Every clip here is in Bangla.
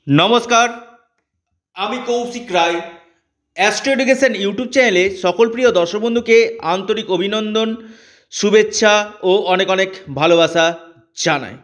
নমস্কার, আমি Kaushik Roy. Astro education YouTube চ্যানেলে সকল প্রিয় দর্শক বন্ধুকে আন্তরিক অভিনন্দন, শুভেচ্ছা ও অনেক অনেক ভালোবাসা জানাই।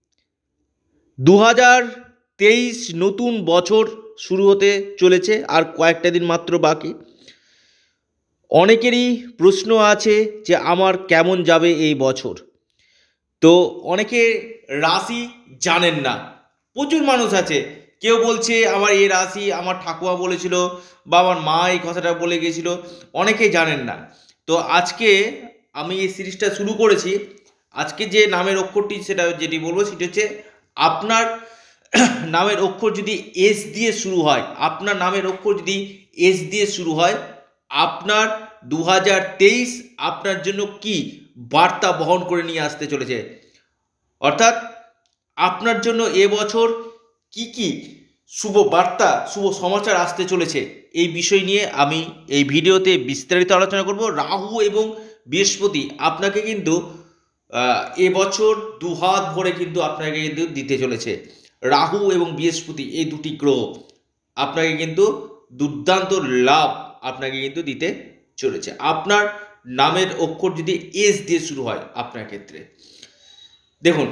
2023 নতুন বছর শুরু হতে চলেছে, আর কয়েকটা দিন মাত্র বাকি। অনেকেরই প্রশ্ন আছে যে আমার কেমন যাবে এই বছর। তো অনেকে রাশি জানেন না, প্রচুর মানুষ আছে। কেউ বলছে আমার এই রাশি আমার ঠাকুমা বলেছিল বা আমার মা এই কথাটা বলে গেছিল, অনেকেই জানেন না। তো আজকে আমি এই সিরিজটা শুরু করেছি। আজকে যে নামের অক্ষরটি সেটা যেটি বলবো সেটি হচ্ছে আপনার নামের অক্ষর যদি এস দিয়ে শুরু হয়, আপনার নামের অক্ষর যদি এস দিয়ে শুরু হয়, আপনার 2023 আপনার জন্য কি বার্তা বহন করে নিয়ে আসতে চলেছে, অর্থাৎ আপনার জন্য এবছর কি কি শুভ বার্তা শুভ সমাচার আসতে চলেছে, এই বিষয় নিয়ে আমি এই ভিডিওতে বিস্তারিত আলোচনা করব। রাহু এবং বৃহস্পতি আপনাকে কিন্তু এবছর দুহাত ভরে কিন্তু আপনাকে কিন্তু দিতে চলেছে। রাহু এবং বৃহস্পতি এই দুটি গ্রহ আপনাকে কিন্তু দুর্দান্ত লাভ আপনাকে কিন্তু দিতে চলেছে। আপনার নামের অক্ষর যদি এস দিয়ে শুরু হয় আপনার ক্ষেত্রে, দেখুন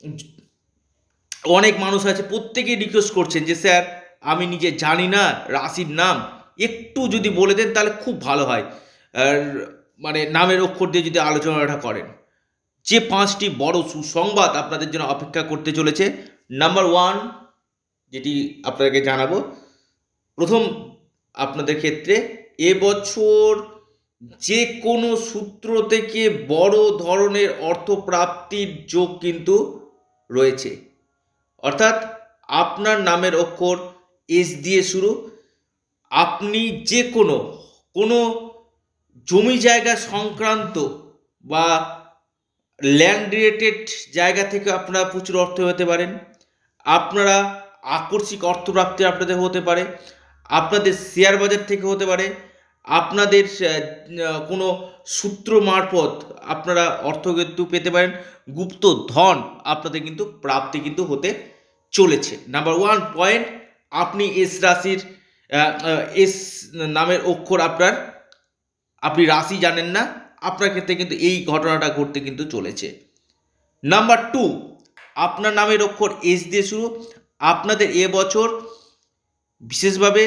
অনেক মানুষ আছে, প্রত্যেকেই রিকোয়েস্ট করছেন যে স্যার আমি নিজে জানি না রাশির নাম, একটু যদি বলে দেন তাহলে খুব ভালো হয়। আর মানে নামের অক্ষর দিয়ে যদি আলোচনাটা করেন, যে পাঁচটি বড় সুসংবাদ আপনাদের জন্য অপেক্ষা করতে চলেছে। নাম্বার ওয়ান যেটি আপনাকে জানাবো, প্রথম আপনাদের ক্ষেত্রে এবছর যে কোনো সূত্র থেকে বড় ধরনের অর্থপ্রাপ্তির যোগ কিন্তু রয়েছে। অর্থাৎ আপনার নামের অক্ষর এস দিয়ে শুরু, আপনি যে কোনো কোনো জমি জায়গা সংক্রান্ত বা ল্যান্ড রিলেটেড জায়গা থেকে আপনারা প্রচুর অর্থ হতে পারেন। আপনারা আকস্মিক অর্থপ্রাপ্তি আপনাদের হতে পারে, আপনাদের শেয়ার বাজার থেকে হতে পারে, আপনাদের কোনো সূত্র মারফত আপনারা অর্থ কিন্তু পেতে পারেন। গুপ্ত ধন আপনাদের কিন্তু প্রাপ্তি কিন্তু হতে চলেছে। নাম্বার ওয়ান পয়েন্ট, আপনি এস রাশির এস নামের অক্ষর আপনি রাশি জানেন না, আপনার ক্ষেত্রে কিন্তু এই ঘটনাটা ঘটতে কিন্তু চলেছে। নাম্বার টু, আপনার নামের অক্ষর এস দিয়ে শুরু, আপনাদের এবছর বিশেষভাবে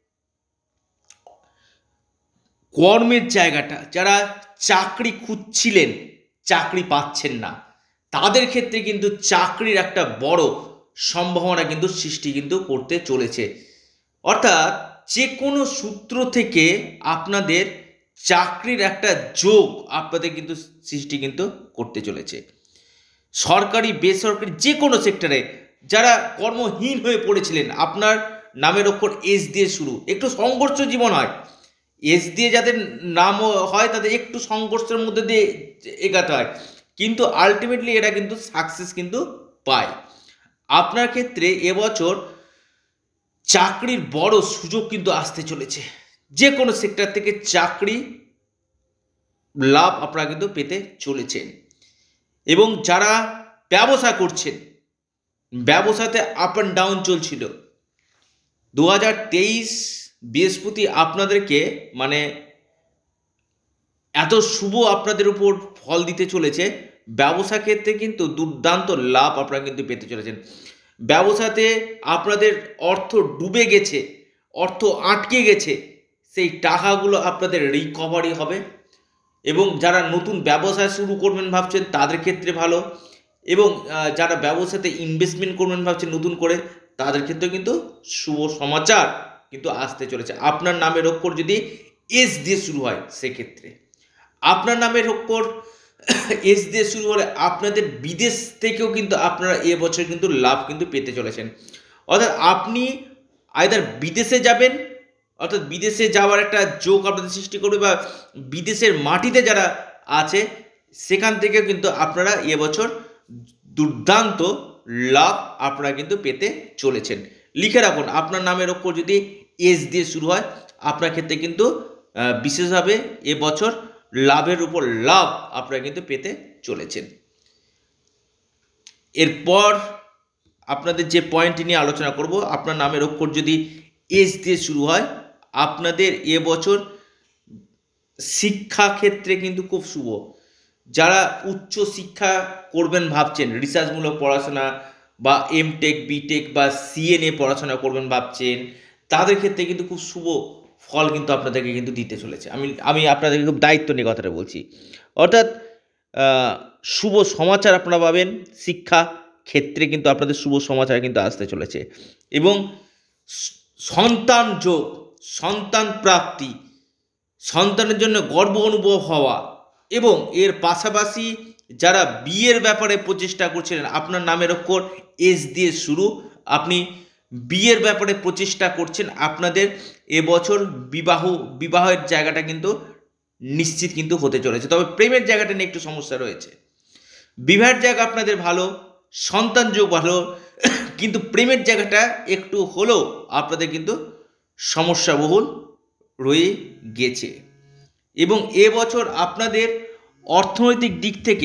কর্মের জায়গাটা, যারা চাকরি খুঁজছিলেন চাকরি পাচ্ছেন না, তাদের ক্ষেত্রে কিন্তু চাকরির একটা বড় সম্ভাবনা কিন্তু সৃষ্টি কিন্তু করতে চলেছে। অর্থাৎ যে কোনো সূত্র থেকে আপনাদের চাকরির একটা যোগ আপনাদের কিন্তু সৃষ্টি কিন্তু করতে চলেছে। সরকারি বেসরকারি যে কোনো সেক্টরে যারা কর্মহীন হয়ে পড়েছিলেন, আপনার নামের অক্ষর এস দিয়ে শুরু, একটু সংঘর্ষ জীবন হয়, এস দিয়ে যাদের নাম হয় তাদের একটু সংঘর্ষের মধ্যে দিয়ে এগাতে হয়, কিন্তু আলটিমেটলি এরা কিন্তু সাকসেস কিন্তু পায়। আপনার ক্ষেত্রে এবছর চাকরির বড় সুযোগ কিন্তু আসতে চলেছে, যে কোনো সেক্টর থেকে চাকরি লাভ আপনারা কিন্তু পেতে চলেছেন। এবং যারা ব্যবসা করছেন, ব্যবসাতে আপ অ্যান্ড ডাউন চলছিল, 2023 বৃহস্পতি আপনাদেরকে মানে এত শুভ আপনাদের উপর ফল দিতে চলেছে, ব্যবসা ক্ষেত্রে কিন্তু দুর্দান্ত লাভ আপনারা কিন্তু পেতে চলেছেন। ব্যবসাতে আপনাদের অর্থ ডুবে গেছে, অর্থ আটকে গেছে, সেই টাকাগুলো আপনাদের রিকভারি হবে। এবং যারা নতুন ব্যবসা শুরু করবেন ভাবছেন তাদের ক্ষেত্রে ভালো, এবং যারা ব্যবসাতে ইনভেস্টমেন্ট করবেন ভাবছেন নতুন করে, তাদের ক্ষেত্রে কিন্তু শুভ সমাচার কিন্তু আসতে চলেছে। আপনার নামের অক্ষর যদি এস দিয়ে শুরু হয়, সেক্ষেত্রে আপনার নামের অক্ষর এস দিয়ে শুরু হলে আপনাদের বিদেশ থেকেও কিন্তু আপনারা এবছর কিন্তু লাভ কিন্তু পেতে চলেছেন। অর্থাৎ আপনি আইদার বিদেশে যাবেন, অর্থাৎ বিদেশে যাওয়ার একটা যোগ আপনাদের সৃষ্টি করবে, বা বিদেশের মাটিতে যারা আছে সেখান থেকে কিন্তু আপনারা এবছর দুর্দান্ত লাভ আপনারা কিন্তু পেতে চলেছেন। লিখে রাখুন, আপনার নামের অক্ষর যদি এস দিয়ে শুরু হয়, আপনার ক্ষেত্রে কিন্তু বিশেষভাবে এবছর লাভের উপর লাভ আপনারা কিন্তু পেতে চলেছেন। এরপর আপনাদের যে পয়েন্টটি নিয়ে আলোচনা করব, আপনার নামের অক্ষর যদি এস দিয়ে শুরু হয়, আপনাদের এবছর শিক্ষাক্ষেত্রে কিন্তু খুব শুভ। যারা উচ্চ শিক্ষা করবেন ভাবছেন, রিসার্চমূলক পড়াশোনা বা এমটেক বিটেক বা সিএ নিয়ে পড়াশোনা করবেন ভাবছেন, তাদের ক্ষেত্রে কিন্তু খুব শুভ ফল কিন্তু আপনাদেরকে কিন্তু দিতে চলেছে। আমি আপনাদেরকে খুব দায়িত্ব নিয়ে কথাটা বলছি। অর্থাৎ শুভ সমাচার আপনারা পাবেন, শিক্ষা ক্ষেত্রে কিন্তু আপনাদের শুভ সমাচার কিন্তু আসতে চলেছে। এবং সন্তান যোগ, সন্তান প্রাপ্তি, সন্তানের জন্য গর্ব অনুভব হওয়া, এবং এর পাশাপাশি যারা বিয়ের ব্যাপারে প্রচেষ্টা করছিলেন, আপনার নামের অক্ষর এস দিয়ে শুরু, আপনি বিয়ের ব্যাপারে প্রচেষ্টা করছেন, আপনাদের এবছর বিবাহের জায়গাটা কিন্তু নিশ্চিত কিন্তু হতে চলেছে। তবে প্রেমের জায়গাটা নিয়ে একটু সমস্যা রয়েছে। বিবাহের জায়গা আপনাদের ভালো, সন্তান যোগ ভালো, কিন্তু প্রেমের জায়গাটা একটু হলেও আপনাদের কিন্তু সমস্যাবহুল রয়ে গেছে। এবং এবছর আপনাদের অর্থনৈতিক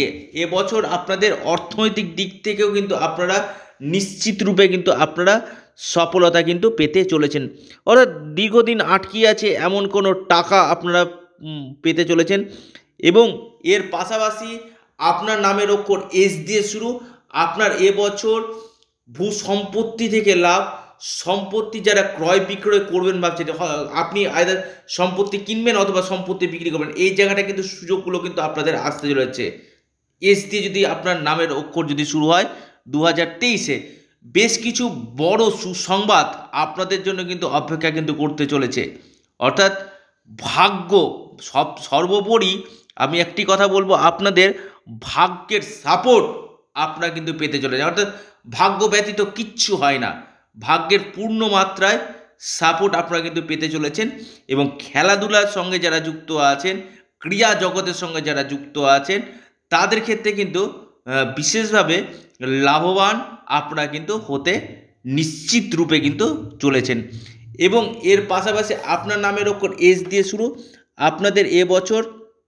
দিক থেকেও কিন্তু আপনারা নিশ্চিত রূপে কিন্তু আপনারা সফলতা কিন্তু পেতে চলেছেন। অর্থাৎ দীর্ঘদিন আটকিয়ে আছে এমন কোনো টাকা আপনারা পেতে চলেছেন। এবং এর পাশাপাশি আপনার নামের অক্ষর এস দিয়ে শুরু, আপনার এবছর ভূ সম্পত্তি থেকে লাভ, সম্পত্তি যারা ক্রয় বিক্রয় করবেন ভাবছেন, আপনি আইদার সম্পত্তি কিনবেন অথবা সম্পত্তি বিক্রি করবেন, এই জায়গাটা কিন্তু সুযোগগুলো কিন্তু আপনাদের আসতে চলেছে। এস দিয়ে যদি আপনার নামের অক্ষর যদি শুরু হয় 2023-এ, বেশ কিছু বড় সুসংবাদ আপনাদের জন্য কিন্তু অপেক্ষা কিন্তু করতে চলেছে। অর্থাৎ ভাগ্য সর্বোপরি আমি একটি কথা বলবো, আপনাদের ভাগ্যের সাপোর্ট আপনারা কিন্তু পেতে চলেছে। অর্থাৎ ভাগ্য ব্যতীত কিচ্ছু হয় না, ভাগ্যের পূর্ণ মাত্রায় সাপোর্ট আপনারা কিন্তু পেতে চলেছেন। এবং খেলাধুলার সঙ্গে যারা যুক্ত আছেন, ক্রীড়া জগতের সঙ্গে যারা যুক্ত আছেন, তাদের ক্ষেত্রে কিন্তু বিশেষভাবে লাভবান আপনারা কিন্তু হতে নিশ্চিত রূপে কিন্তু চলেছেন। এবং এর পাশাপাশি আপনার নামের অক্ষর এস দিয়ে শুরু, আপনাদের এবছর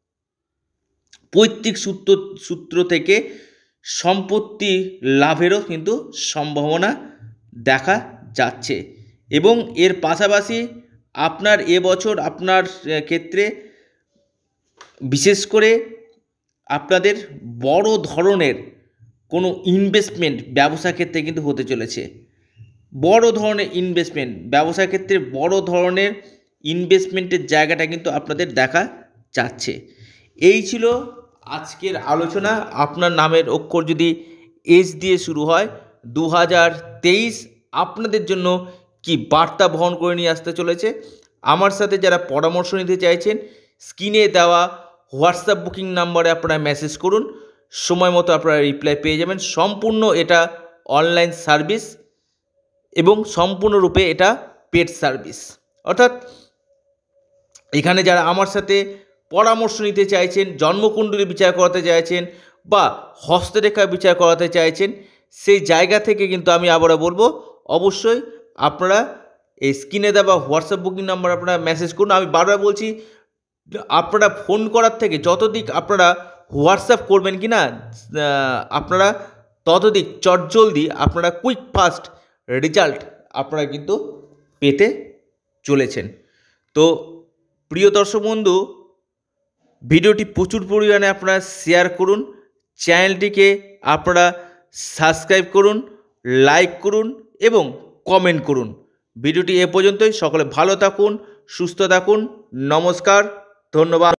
পৈতৃক সূত্র থেকে সম্পত্তি লাভেরও কিন্তু সম্ভাবনা দেখা যাচ্ছে। এবং এর পাশাপাশি আপনার এবছর আপনার ক্ষেত্রে বিশেষ করে আপনাদের বড় ধরনের কোনো ইনভেস্টমেন্ট ব্যবসা ক্ষেত্রে কিন্তু হতে চলেছে। বড় ধরনের ইনভেস্টমেন্ট ব্যবসা ক্ষেত্রে বড় ধরনের ইনভেস্টমেন্টের জায়গাটা কিন্তু আপনাদের দেখা যাচ্ছে। এই ছিল আজকের আলোচনা। আপনার নামের অক্ষর যদি এস দিয়ে শুরু হয়, 2023 আপনাদের জন্য কি বার্তা বহন করে নিয়ে আসতে চলেছে। আমার সাথে যারা পরামর্শ নিতে চাইছেন, স্ক্রিনে দেওয়া হোয়াটসঅ্যাপ বুকিং নাম্বারে আপনারা মেসেজ করুন, সময় মতো আপনারা রিপ্লাই পেয়ে যাবেন। সম্পূর্ণ এটা অনলাইন সার্ভিস এবং সম্পূর্ণরূপে এটা পেড সার্ভিস। অর্থাৎ এখানে যারা আমার সাথে পরামর্শ নিতে চাইছেন, জন্মকুণ্ডলী বিচার করাতে চাইছেন বা হস্তরেখা বিচার করাতে চাইছেন, সেই জায়গা থেকে কিন্তু আমি আবারও বলবো, অবশ্যই আপনারা এই স্ক্রিনে দেওয়া হোয়াটসঅ্যাপ বুকিং নাম্বার আপনারা মেসেজ করুন। আমি বারবার বলছি, আপনারা ফোন করার থেকে যতদিক আপনারা হোয়াটসঅ্যাপ করবেন কি না, আপনারা ততদিক চটজলদি আপনারা কুইক ফাস্ট রেজাল্ট আপনারা কিন্তু পেতে চলেছেন। তো প্রিয় দর্শক বন্ধু, ভিডিওটি প্রচুর পরিমাণে আপনারা শেয়ার করুন, চ্যানেলটিকে আপনারা সাবস্ক্রাইব করুন, লাইক করুন এবং কমেন্ট করুন। ভিডিওটি এ পর্যন্তই। সকলে ভালো থাকুন, সুস্থ থাকুন। নমস্কার, ধন্যবাদ।